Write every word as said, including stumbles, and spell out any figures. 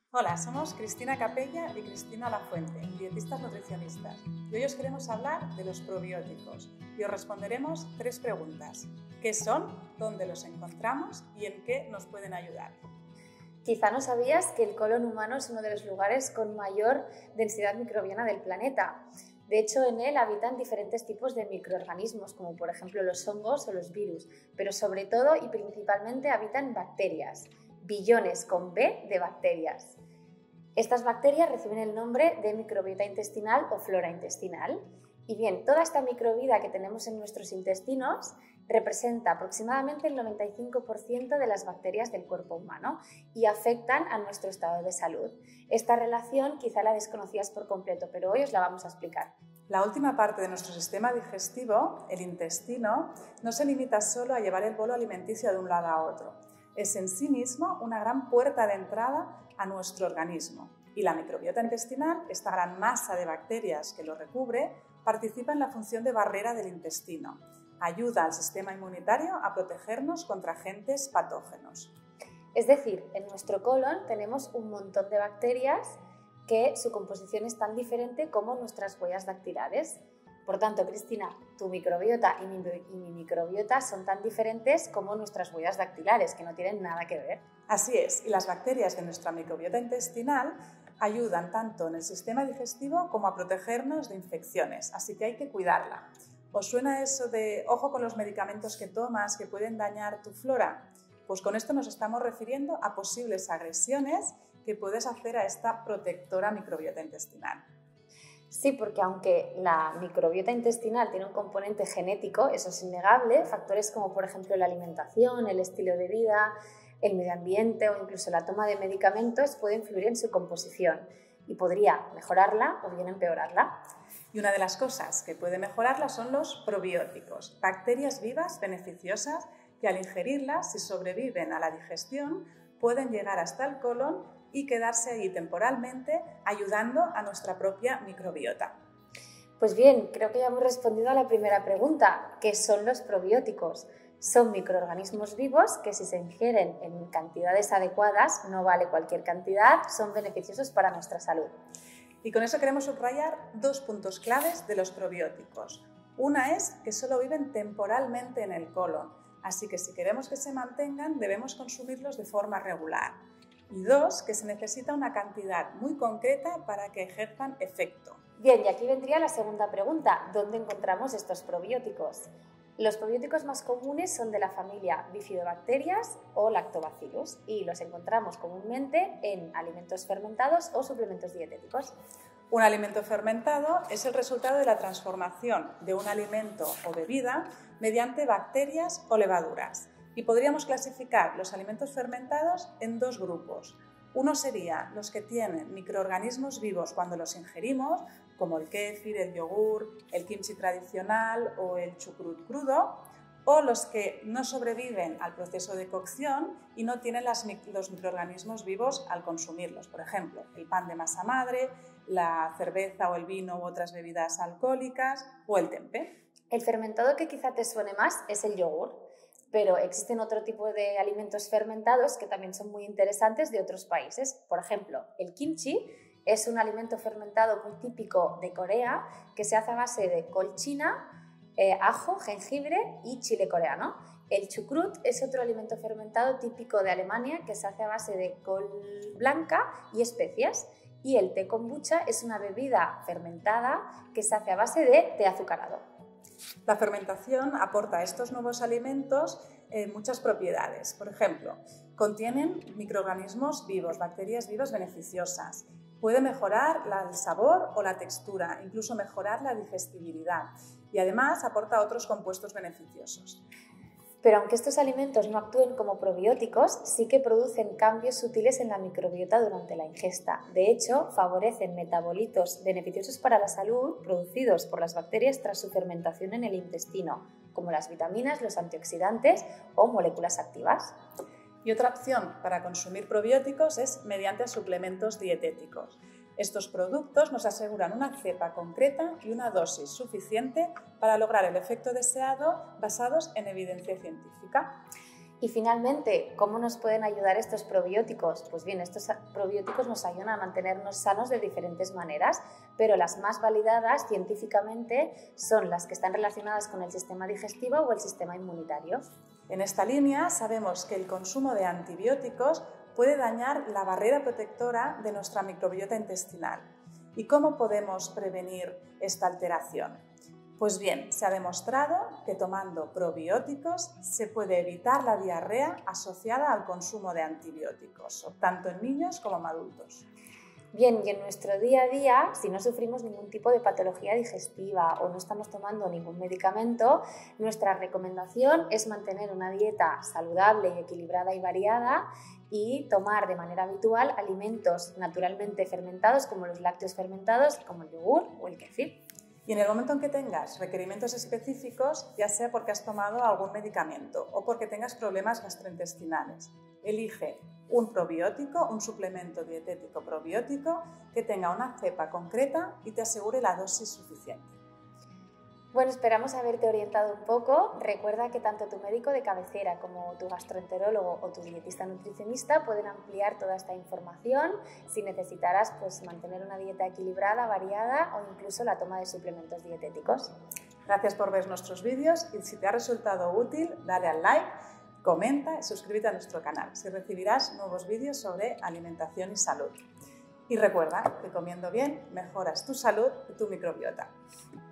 Hola, somos Cristina Capella y Cristina Lafuente, dietistas nutricionistas, y hoy os queremos hablar de los probióticos y os responderemos tres preguntas. ¿Qué son? ¿Dónde los encontramos? ¿Y en qué nos pueden ayudar? Quizá no sabías que el colon humano es uno de los lugares con mayor densidad microbiana del planeta. De hecho, en él habitan diferentes tipos de microorganismos, como por ejemplo los hongos o los virus, pero sobre todo y principalmente habitan bacterias, billones con B de bacterias. Estas bacterias reciben el nombre de microbiota intestinal o flora intestinal. Y bien, toda esta microvida que tenemos en nuestros intestinos representa aproximadamente el noventa y cinco por ciento de las bacterias del cuerpo humano y afectan a nuestro estado de salud. Esta relación quizá la desconocías por completo, pero hoy os la vamos a explicar. La última parte de nuestro sistema digestivo, el intestino, no se limita solo a llevar el bolo alimenticio de un lado a otro. Es en sí mismo una gran puerta de entrada a nuestro organismo. Y la microbiota intestinal, esta gran masa de bacterias que lo recubre, participa en la función de barrera del intestino. Ayuda al sistema inmunitario a protegernos contra agentes patógenos. Es decir, en nuestro colon tenemos un montón de bacterias que su composición es tan diferente como nuestras huellas dactilares. Por tanto, Cristina, tu microbiota y mi, y mi microbiota son tan diferentes como nuestras huellas dactilares, que no tienen nada que ver. Así es, y las bacterias de nuestra microbiota intestinal ayudan tanto en el sistema digestivo como a protegernos de infecciones, así que hay que cuidarla. ¿Os suena eso de ojo con los medicamentos que tomas que pueden dañar tu flora? Pues con esto nos estamos refiriendo a posibles agresiones que puedes hacer a esta protectora microbiota intestinal. Sí, porque aunque la microbiota intestinal tiene un componente genético, eso es innegable, factores como por ejemplo la alimentación, el estilo de vida, el medio ambiente o incluso la toma de medicamentos pueden influir en su composición y podría mejorarla o bien empeorarla. Y una de las cosas que puede mejorarla son los probióticos, bacterias vivas beneficiosas que al ingerirlas, si sobreviven a la digestión, pueden llegar hasta el colon y quedarse ahí temporalmente ayudando a nuestra propia microbiota. Pues bien, creo que ya hemos respondido a la primera pregunta, ¿qué son los probióticos? Son microorganismos vivos que si se ingieren en cantidades adecuadas, no vale cualquier cantidad, son beneficiosos para nuestra salud. Y con eso queremos subrayar dos puntos claves de los probióticos. Una es que solo viven temporalmente en el colon, así que si queremos que se mantengan debemos consumirlos de forma regular. Y dos, que se necesita una cantidad muy concreta para que ejerzan efecto. Bien, y aquí vendría la segunda pregunta, ¿dónde encontramos estos probióticos? Los probióticos más comunes son de la familia Bifidobacterias o Lactobacillus y los encontramos comúnmente en alimentos fermentados o suplementos dietéticos. Un alimento fermentado es el resultado de la transformación de un alimento o bebida mediante bacterias o levaduras. Y podríamos clasificar los alimentos fermentados en dos grupos. Uno sería los que tienen microorganismos vivos cuando los ingerimos, como el kéfir, el yogur, el kimchi tradicional o el chucrut crudo, o los que no sobreviven al proceso de cocción y no tienen las, los microorganismos vivos al consumirlos. Por ejemplo, el pan de masa madre, la cerveza o el vino u otras bebidas alcohólicas o el tempeh. El fermentado que quizá te suene más es el yogur. Pero existen otro tipo de alimentos fermentados que también son muy interesantes de otros países. Por ejemplo, el kimchi es un alimento fermentado muy típico de Corea que se hace a base de col china, eh, ajo, jengibre y chile coreano. El chucrut es otro alimento fermentado típico de Alemania que se hace a base de col blanca y especias. Y el té kombucha es una bebida fermentada que se hace a base de té azucarado. La fermentación aporta a estos nuevos alimentos eh, muchas propiedades. Por ejemplo, contienen microorganismos vivos, bacterias vivas beneficiosas. Puede mejorar la, el sabor o la textura, incluso mejorar la digestibilidad. Y además aporta otros compuestos beneficiosos. Pero aunque estos alimentos no actúen como probióticos, sí que producen cambios sutiles en la microbiota durante la ingesta. De hecho, favorecen metabolitos beneficiosos para la salud producidos por las bacterias tras su fermentación en el intestino, como las vitaminas, los antioxidantes o moléculas activas. Y otra opción para consumir probióticos es mediante suplementos dietéticos. Estos productos nos aseguran una cepa concreta y una dosis suficiente para lograr el efecto deseado basados en evidencia científica. Y finalmente, ¿cómo nos pueden ayudar estos probióticos? Pues bien, estos probióticos nos ayudan a mantenernos sanos de diferentes maneras, pero las más validadas científicamente son las que están relacionadas con el sistema digestivo o el sistema inmunitario. En esta línea sabemos que el consumo de antibióticos puede dañar la barrera protectora de nuestra microbiota intestinal. ¿Y cómo podemos prevenir esta alteración? Pues bien, se ha demostrado que tomando probióticos se puede evitar la diarrea asociada al consumo de antibióticos, tanto en niños como en adultos. Bien, y en nuestro día a día, si no sufrimos ningún tipo de patología digestiva o no estamos tomando ningún medicamento, nuestra recomendación es mantener una dieta saludable y equilibrada y variada y tomar de manera habitual alimentos naturalmente fermentados como los lácteos fermentados, como el yogur o el kéfir. Y en el momento en que tengas requerimientos específicos, ya sea porque has tomado algún medicamento o porque tengas problemas gastrointestinales, elige un probiótico, un suplemento dietético probiótico que tenga una cepa concreta y te asegure la dosis suficiente. Bueno, esperamos haberte orientado un poco. Recuerda que tanto tu médico de cabecera como tu gastroenterólogo o tu dietista nutricionista pueden ampliar toda esta información si necesitaras pues, mantener una dieta equilibrada, variada o incluso la toma de suplementos dietéticos. Gracias por ver nuestros vídeos y si te ha resultado útil, dale al like, comenta y suscríbete a nuestro canal. Si recibirás nuevos vídeos sobre alimentación y salud. Y recuerda que comiendo bien mejoras tu salud y tu microbiota.